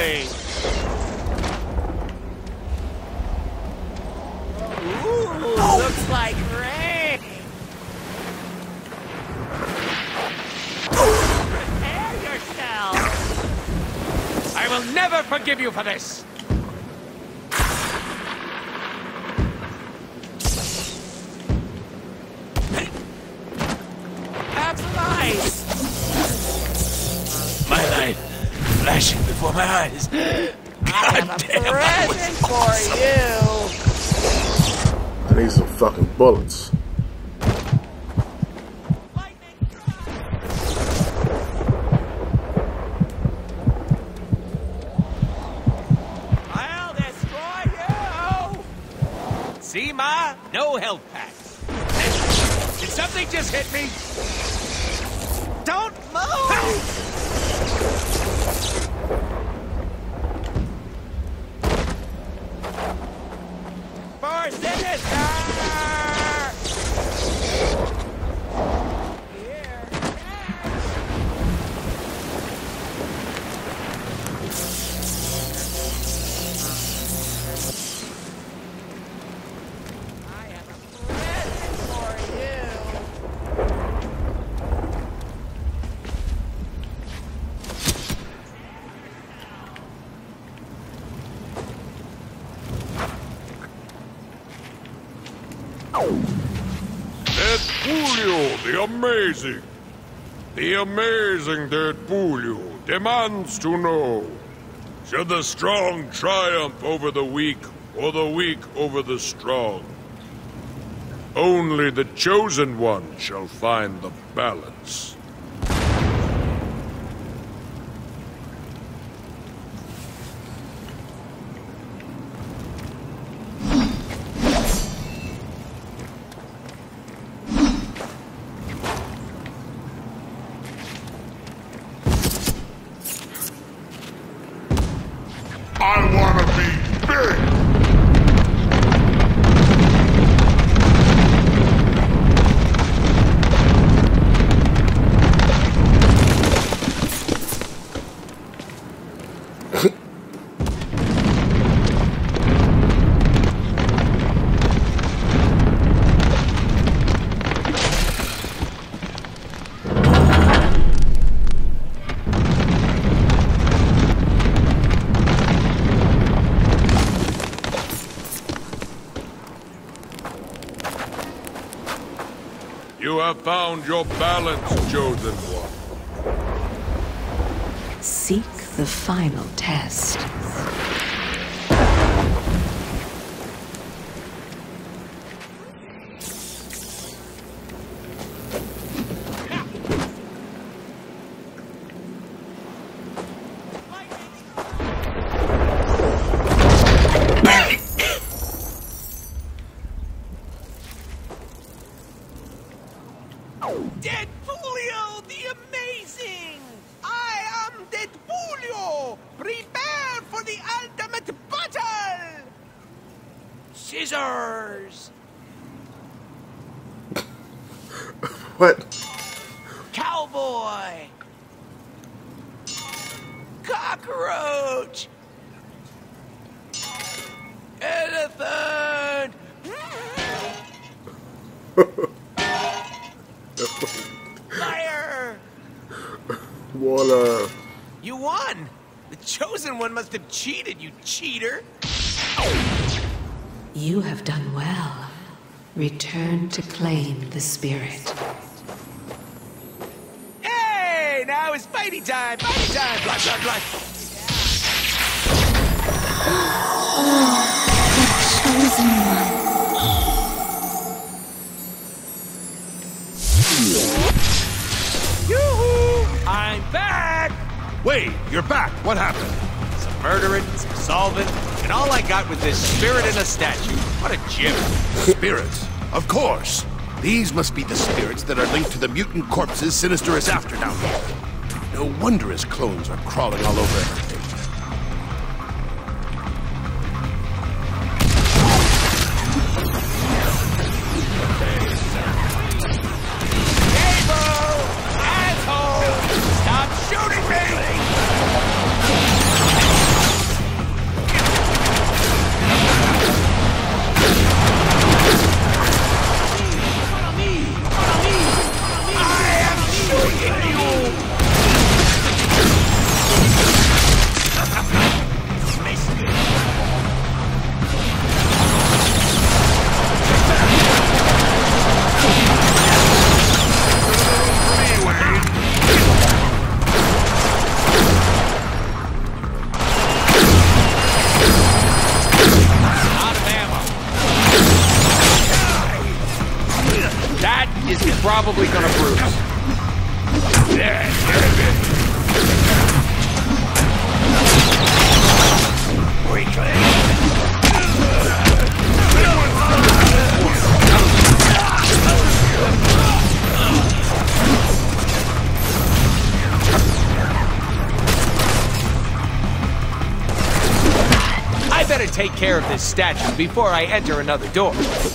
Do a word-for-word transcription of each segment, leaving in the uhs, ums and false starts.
quickly. Ooh, oh. Looks like rain. Prepare yourself. I will never forgive you for this. Have some ice. My life flashing before my eyes. God I have a damn, present for awesome. I you. need some fucking bullets. I'll destroy you. See, Ma? No health packs. Did something just hit me? Don't move! For Sinister! Here. I have a present for you. DeadPool, the amazing, the amazing DeadPool demands to know, should the strong triumph over the weak, or the weak over the strong? Only the chosen one shall find the balance. I want to be big! You have found your balance, chosen one. Seek the final test. DeadPool, the amazing! I am DeadPool! Prepare for the ultimate battle! Scissors! What? Cowboy! Cockroach! Elephant! Fire! Water. You won! The chosen one must have cheated, you cheater! You have done well. Return to claim the spirit. Hey! Now it's fighty time! Fighty time! Blood, blood, blood! Oh, the chosen one. Yoo-hoo! I'm back! Wait, you're back. What happened? Some murdering, some solving, and all I got was this spirit in a statue. What a gem. Spirits? Of course. These must be the spirits that are linked to the mutant corpses Sinister is after down there. No wonder his clones are crawling all over everything. Stop shooting me! is probably gonna bruise. Yeah, damn it. I better take care of this statue before I enter another door.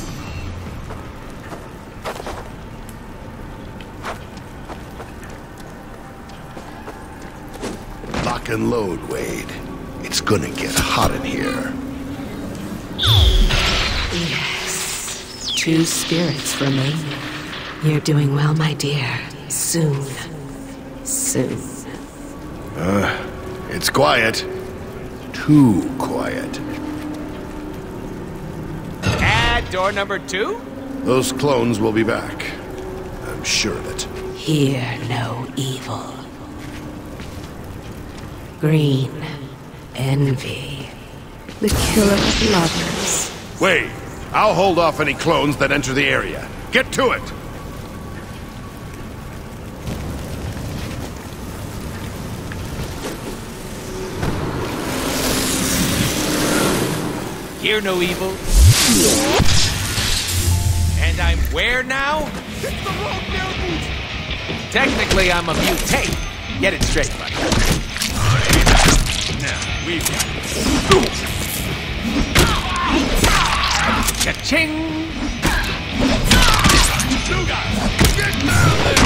Lock and load, Wade. It's gonna get hot in here. Yes. Two spirits remain. You're doing well, my dear. Soon. Soon. Uh, it's quiet. Too quiet. Add door number two? Those clones will be back. I'm sure of it. Hear no evil. Green. Envy. The killer of lovers. Wait, I'll hold off any clones that enter the area. Get to it! Hear no evil. And I'm where now? Technically, I'm a mutate. Get it straight, buddy. Now, we've got it. Cha-ching! You guys, get down there!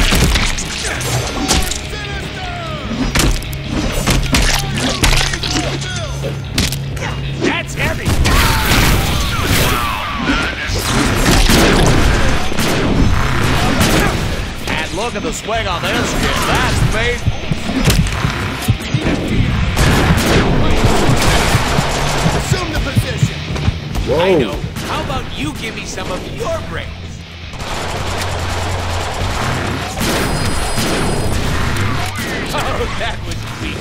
That's heavy! And look at the swing on this kid. That's me. Assume the position. Whoa. I know. How about you give me some of your brains? Oh, that was weak.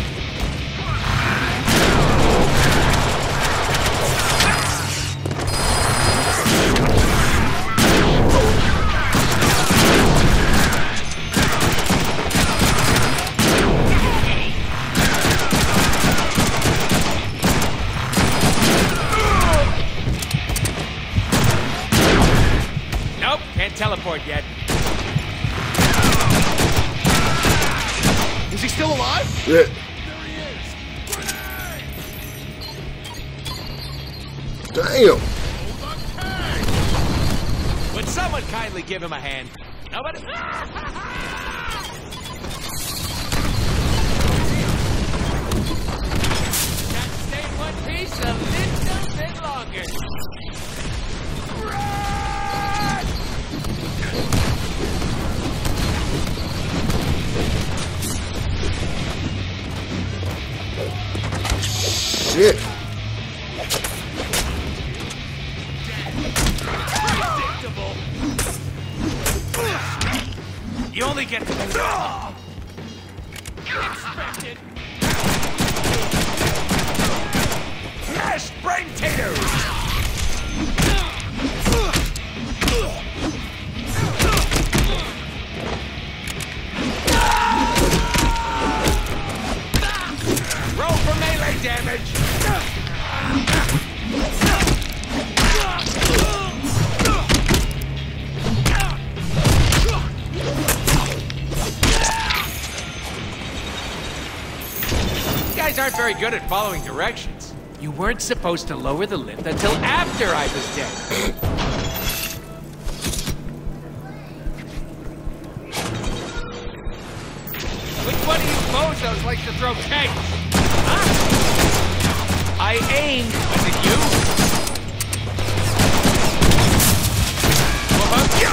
Nope, can't teleport yet. Is he still alive? Yeah. Damn. Would someone kindly give him a hand? Nobody? Got to stay in one piece a little bit longer. Shit. Predictable. You only get to do that. Expected. Mashed brain taters. Roll for melee damage. You guys aren't very good at following directions. You weren't supposed to lower the lift until after I was dead. Which one of you bozos likes to throw kegs? Huh? I aimed. Was it you? What about you?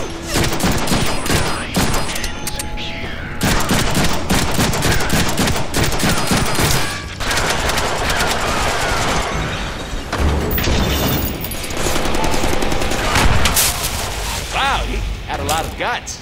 Wow, he had a lot of guts.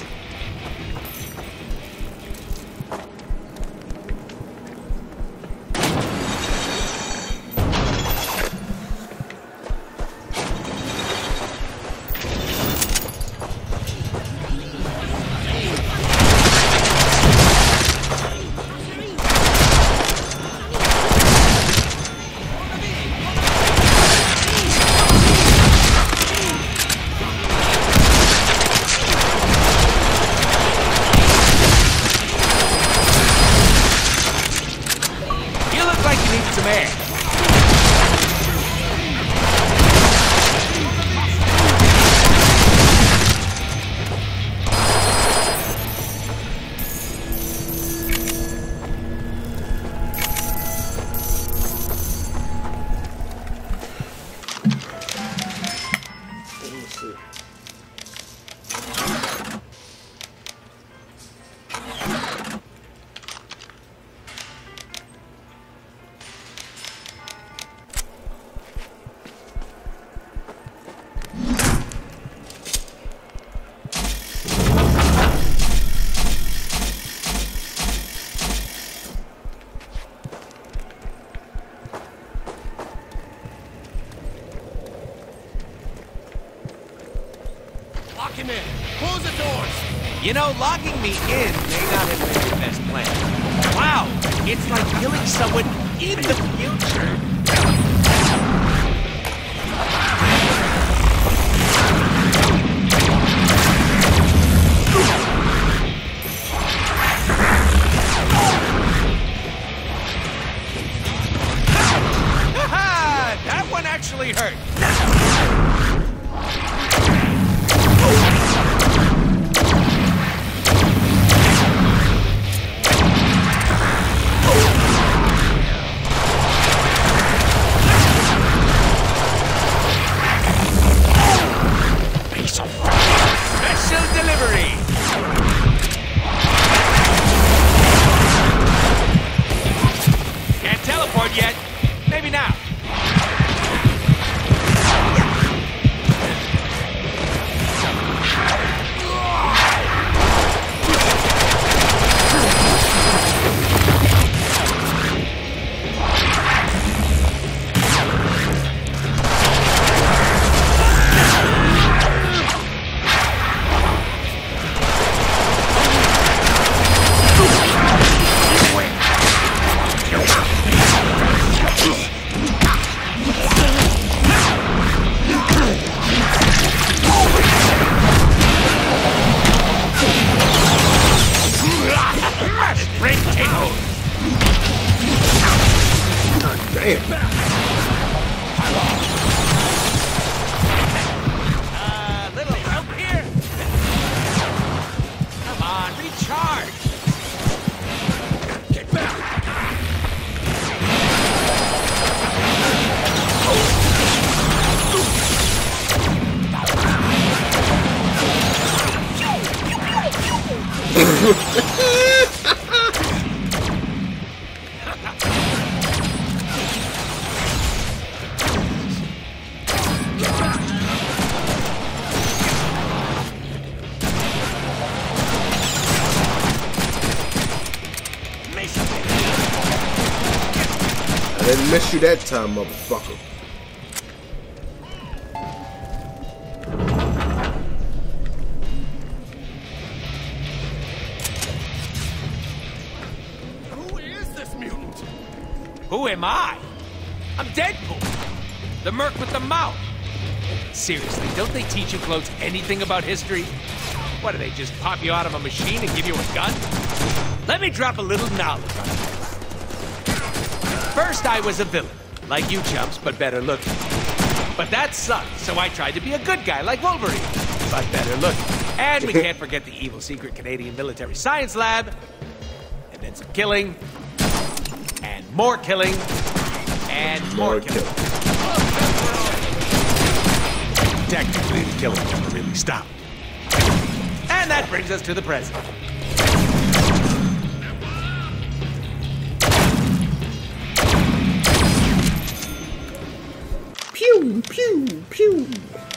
Lock him in. Close the doors. You know, locking me in may not have been your best plan. Wow, it's like killing someone in the future. Haha, that one actually hurt. Special delivery! Can't teleport yet. Maybe now. Damn. Uh, little help here? Come on, recharge! Get back. I didn't miss you that time, motherfucker. Who is this mutant? Who am I? I'm DeadPool, the merc with the mouth. Seriously, don't they teach you clones anything about history? What, do they just pop you out of a machine and give you a gun? Let me drop a little knowledge on you. First, I was a villain, like you chumps, but better looking. But that sucked, so I tried to be a good guy, like Wolverine, but better looking. And we can't forget the evil secret Canadian military science lab. And then some killing. And more killing. And more, More killing. Technically, the killing never really stopped. And that brings us to the present. Pew, pew, pew.